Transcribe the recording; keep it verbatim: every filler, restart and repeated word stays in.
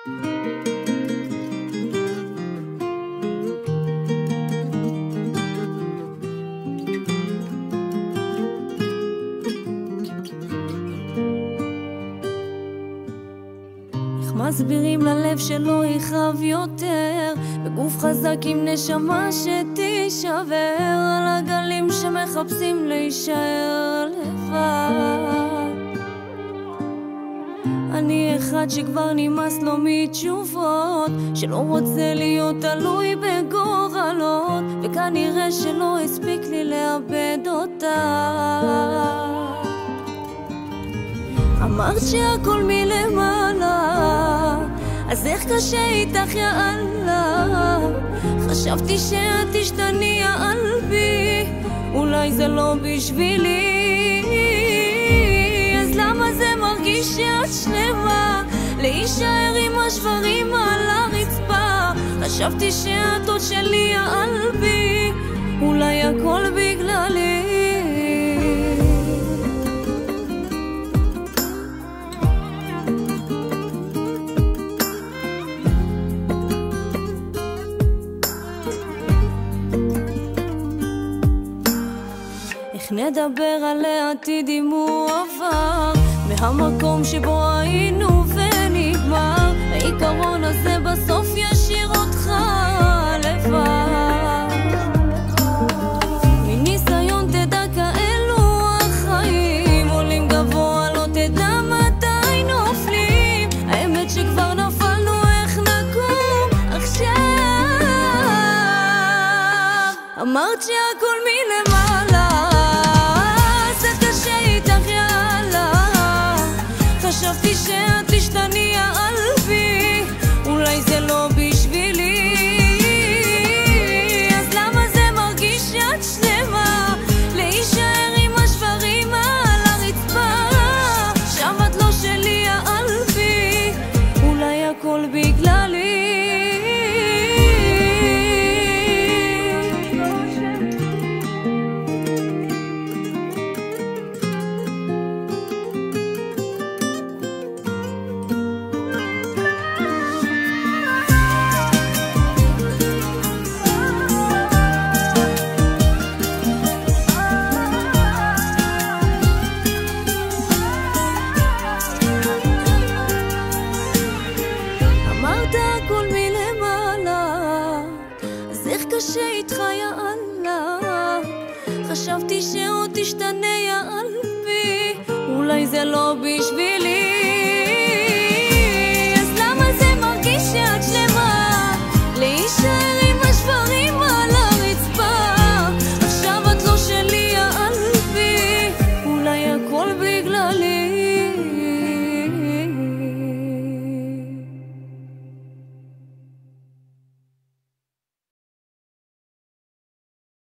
מסבירים ללב שלא יכאב יותר, בגוף חזק עם נשמה שתישבר, על הגלים שמחפשים להישאר לבד. אני אחד שכבר נמאס לו מתשובות, שלא רוצה להיות תלוי בגורלות, וכנראה שלא הספיק לי לאבד אותה. אמרת שהכל מלמעלה, אז איך קשה איתך יא אללה? חשבתי שאת תשתני יא אלבי, אולי זה לא בשבילי. אז למה זה מרגיש שאת שלמה, להישאר עם השברים על הרצפה? חשבתי שאת עוד שלי יא אלבי, אולי הכל בגללי. איך נדבר על העתיד אם הוא עבר מהמקום שבו היינו ונגמר? העיקרון הזה בסוף ישאיר אותך לבד. מניסיון תדע כאלו החיים, עולים גבוה לא תדע מתי נופלים. האמת שכבר נפלנו, איך נקום עכשיו? אמרת שהכל מלמעלה, חשבתי שאת תשתני יא אלבי, אולי זה לא בשבילי. אז למה זה מרגיש שאת שלמה, להישאר עם השברים על הרצפה? שם את לא שלי יא אלבי, אולי הכל בגללי. הכל מלמעלה, אז איך קשה איתך יא אללה? חשבתי שעוד תשתנה יא אלבי, אולי זה לא בשבילי.